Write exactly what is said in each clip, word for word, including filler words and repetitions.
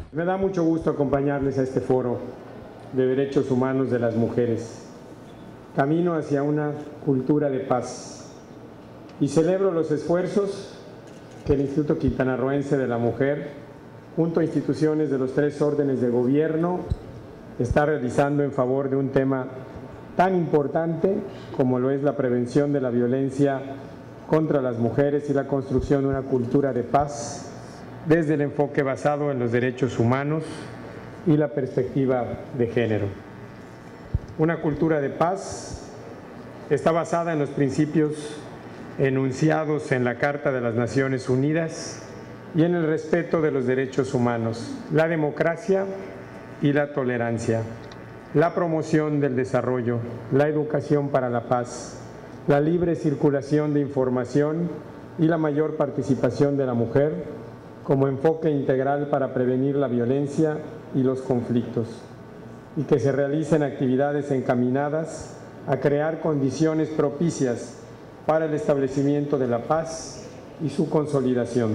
Me da mucho gusto acompañarles a este foro de derechos humanos de las mujeres, camino hacia una cultura de paz, y celebro los esfuerzos que el Instituto Quintanarroense de la Mujer, junto a instituciones de los tres órdenes de gobierno, está realizando en favor de un tema tan importante como lo es la prevención de la violencia contra las mujeres y la construcción de una cultura de paz desde el enfoque basado en los derechos humanos y la perspectiva de género. Una cultura de paz está basada en los principios enunciados en la Carta de las Naciones Unidas y en el respeto de los derechos humanos, la democracia y la tolerancia, la promoción del desarrollo, la educación para la paz, la libre circulación de información y la mayor participación de la mujer como enfoque integral para prevenir la violencia y los conflictos, y que se realicen actividades encaminadas a crear condiciones propicias para el establecimiento de la paz y su consolidación.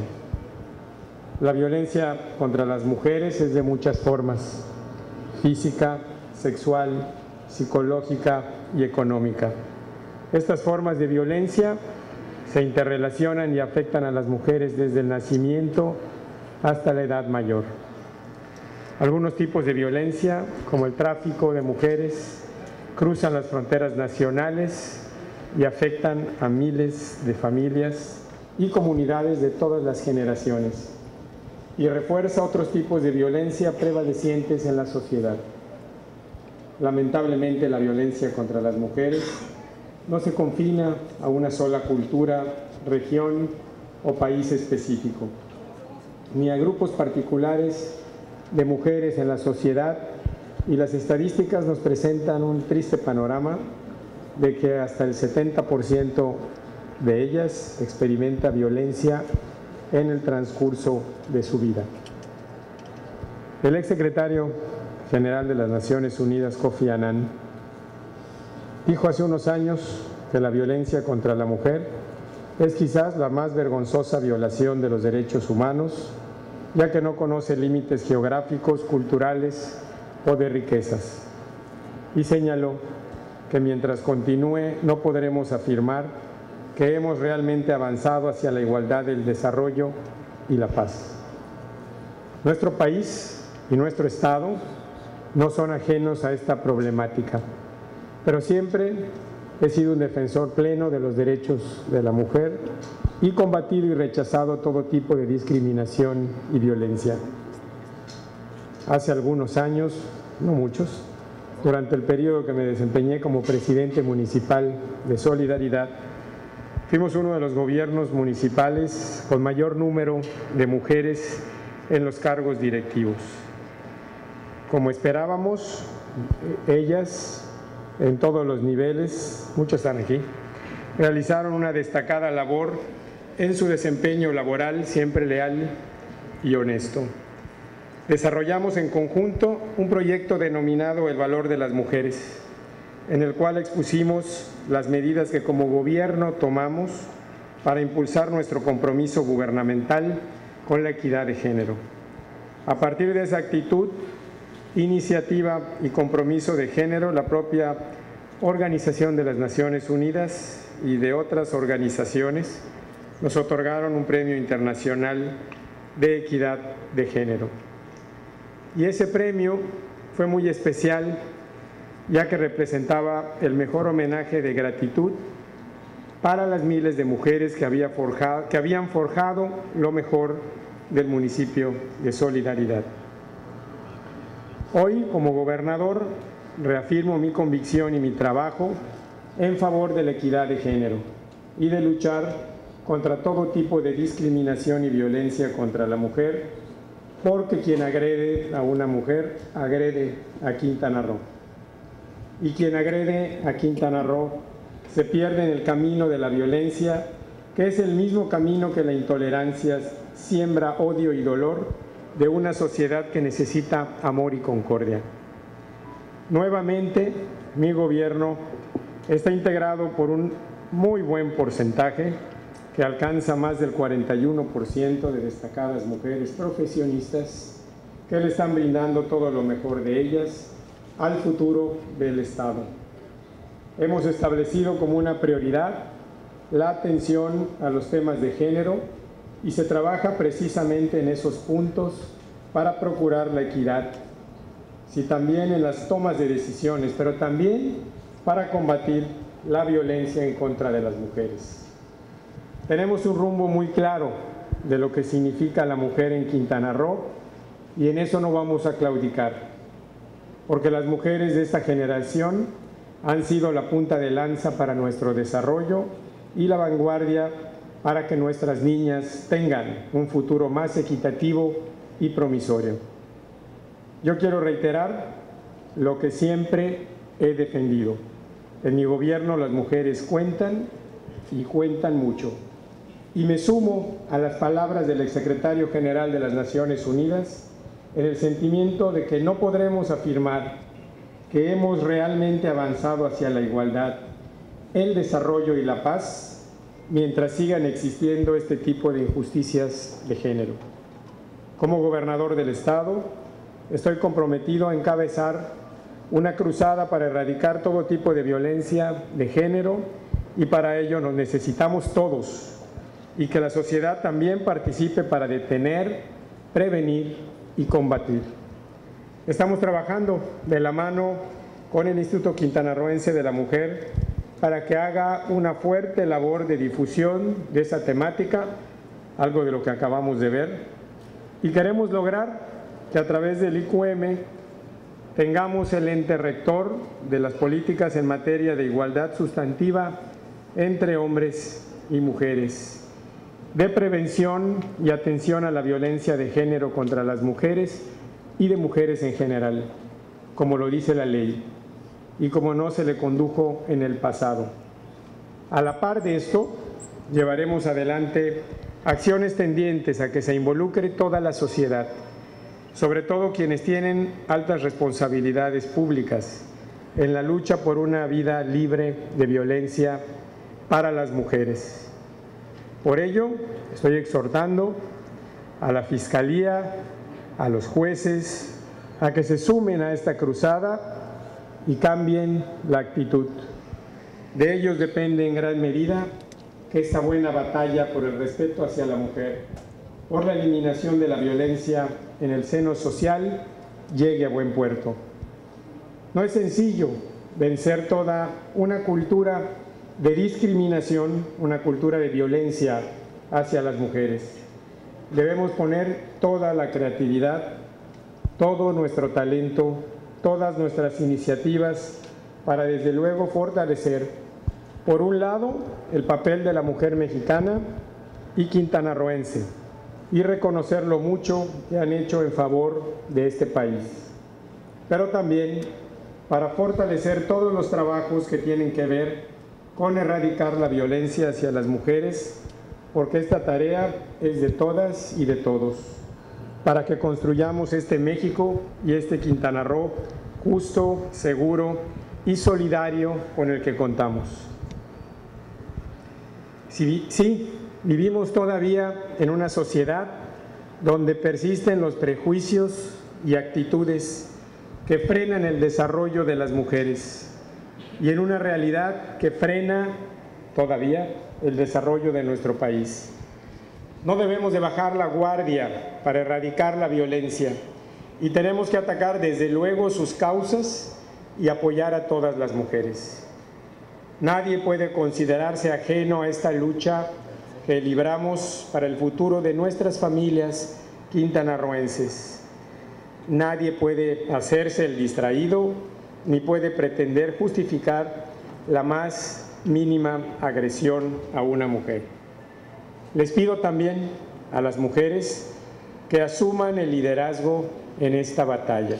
La violencia contra las mujeres es de muchas formas: física, sexual, psicológica y económica. Estas formas de violencia se interrelacionan y afectan a las mujeres desde el nacimiento hasta la edad mayor. Algunos tipos de violencia, como el tráfico de mujeres, cruzan las fronteras nacionales y afectan a miles de familias y comunidades de todas las generaciones, y refuerza otros tipos de violencia prevalecientes en la sociedad. Lamentablemente, la violencia contra las mujeres no se confina a una sola cultura, región o país específico, ni a grupos particulares de mujeres en la sociedad, y las estadísticas nos presentan un triste panorama de que hasta el setenta por ciento de ellas experimenta violencia en el transcurso de su vida. El exsecretario general de las Naciones Unidas, Kofi Annan, dijo hace unos años que la violencia contra la mujer es quizás la más vergonzosa violación de los derechos humanos, ya que no conoce límites geográficos, culturales o de riquezas. Y señaló que mientras continúe no podremos afirmar que hemos realmente avanzado hacia la igualdad, el desarrollo y la paz. Nuestro país y nuestro Estado no son ajenos a esta problemática, pero siempre he sido un defensor pleno de los derechos de la mujer y combatido y rechazado todo tipo de discriminación y violencia. Hace algunos años, no muchos, durante el periodo que me desempeñé como presidente municipal de Solidaridad, fuimos uno de los gobiernos municipales con mayor número de mujeres en los cargos directivos. Como esperábamos, ellas, en todos los niveles, muchos están aquí, realizaron una destacada labor en su desempeño laboral, siempre leal y honesto. Desarrollamos en conjunto un proyecto denominado El Valor de las Mujeres, en el cual expusimos las medidas que como gobierno tomamos para impulsar nuestro compromiso gubernamental con la equidad de género. A partir de esa actitud, iniciativa y compromiso de género, la propia Organización de las Naciones Unidas y de otras organizaciones nos otorgaron un premio internacional de equidad de género. Y ese premio fue muy especial, ya que representaba el mejor homenaje de gratitud para las miles de mujeres que, había forjado, que habían forjado lo mejor del municipio de Solidaridad. Hoy, como gobernador, reafirmo mi convicción y mi trabajo en favor de la equidad de género y de luchar contra todo tipo de discriminación y violencia contra la mujer, porque quien agrede a una mujer agrede a Quintana Roo. Y quien agrede a Quintana Roo se pierde en el camino de la violencia, que es el mismo camino que la intolerancia siembra odio y dolor de una sociedad que necesita amor y concordia. Nuevamente, mi gobierno está integrado por un muy buen porcentaje que alcanza más del cuarenta y uno por ciento de destacadas mujeres profesionistas que le están brindando todo lo mejor de ellas al futuro del Estado. Hemos establecido como una prioridad la atención a los temas de género y se trabaja precisamente en esos puntos para procurar la equidad, sí, también en las tomas de decisiones, pero también para combatir la violencia en contra de las mujeres. Tenemos un rumbo muy claro de lo que significa la mujer en Quintana Roo y en eso no vamos a claudicar, porque las mujeres de esta generación han sido la punta de lanza para nuestro desarrollo y la vanguardia para que nuestras niñas tengan un futuro más equitativo y promisorio. Yo quiero reiterar lo que siempre he defendido. En mi gobierno las mujeres cuentan y cuentan mucho. Y me sumo a las palabras del exsecretario general de las Naciones Unidas en el sentimiento de que no podremos afirmar que hemos realmente avanzado hacia la igualdad, el desarrollo y la paz mientras sigan existiendo este tipo de injusticias de género. Como gobernador del Estado, estoy comprometido a encabezar una cruzada para erradicar todo tipo de violencia de género y para ello nos necesitamos todos y que la sociedad también participe para detener, prevenir y combatir. Estamos trabajando de la mano con el Instituto Quintanarroense de la Mujer para que haga una fuerte labor de difusión de esa temática, algo de lo que acabamos de ver, y queremos lograr que a través del I Q M tengamos el ente rector de las políticas en materia de igualdad sustantiva entre hombres y mujeres, de prevención y atención a la violencia de género contra las mujeres y de mujeres en general, como lo dice la ley y como no se le condujo en el pasado. A la par de esto, llevaremos adelante acciones tendientes a que se involucre toda la sociedad, sobre todo quienes tienen altas responsabilidades públicas en la lucha por una vida libre de violencia para las mujeres. Por ello, estoy exhortando a la Fiscalía, a los jueces, a que se sumen a esta cruzada y cambien la actitud. De ellos depende en gran medida que esta buena batalla por el respeto hacia la mujer, por la eliminación de la violencia en el seno social, llegue a buen puerto. No es sencillo vencer toda una cultura de discriminación, una cultura de violencia hacia las mujeres. Debemos poner toda la creatividad, todo nuestro talento, todas nuestras iniciativas para desde luego fortalecer, por un lado, el papel de la mujer mexicana y quintanarroense y reconocer lo mucho que han hecho en favor de este país, pero también para fortalecer todos los trabajos que tienen que ver con erradicar la violencia hacia las mujeres, porque esta tarea es de todas y de todos, para que construyamos este México y este Quintana Roo justo, seguro y solidario con el que contamos. Sí, sí, vivimos todavía en una sociedad donde persisten los prejuicios y actitudes que frenan el desarrollo de las mujeres y en una realidad que frena todavía el desarrollo de nuestro país. No debemos de bajar la guardia para erradicar la violencia y tenemos que atacar desde luego sus causas y apoyar a todas las mujeres. Nadie puede considerarse ajeno a esta lucha que libramos para el futuro de nuestras familias quintanarroenses. Nadie puede hacerse el distraído ni puede pretender justificar la más mínima agresión a una mujer. Les pido también a las mujeres que asuman el liderazgo en esta batalla.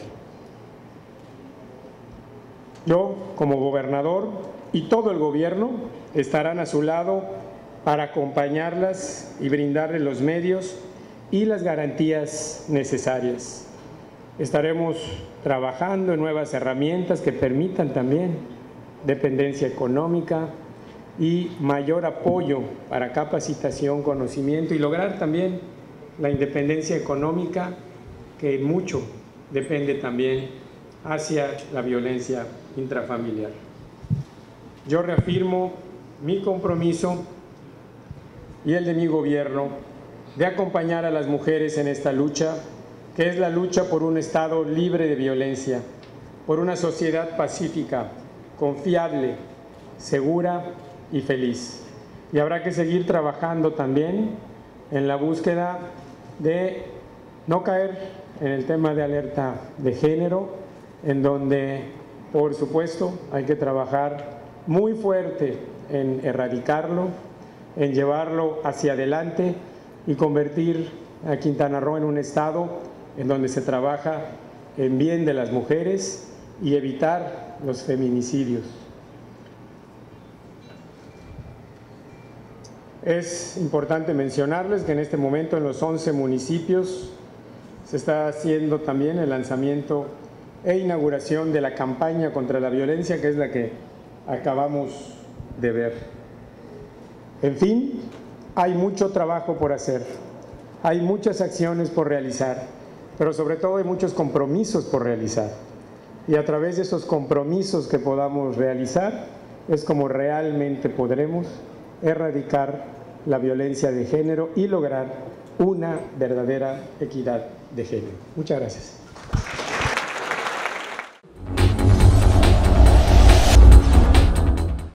Yo, como gobernador, y todo el gobierno estarán a su lado para acompañarlas y brindarles los medios y las garantías necesarias. Estaremos trabajando en nuevas herramientas que permitan también dependencia económica y mayor apoyo para capacitación, conocimiento y lograr también la independencia económica que que mucho depende también hacia la violencia intrafamiliar. Yo reafirmo mi compromiso y el de mi gobierno de acompañar a las mujeres en esta lucha, que es la lucha por un Estado libre de violencia, por una sociedad pacífica, confiable, segura y feliz. Y habrá que seguir trabajando también en la búsqueda de no caer en el tema de alerta de género, en donde, por supuesto, hay que trabajar muy fuerte en erradicarlo, en llevarlo hacia adelante y convertir a Quintana Roo en un estado en donde se trabaja en bien de las mujeres y evitar los feminicidios. Es importante mencionarles que en este momento en los once municipios se está haciendo también el lanzamiento e inauguración de la campaña contra la violencia, que es la que acabamos de ver. En fin, hay mucho trabajo por hacer, hay muchas acciones por realizar, pero sobre todo hay muchos compromisos por realizar. Y a través de esos compromisos que podamos realizar es como realmente podremos erradicar la violencia de género y lograr una verdadera equidad de género. Muchas gracias.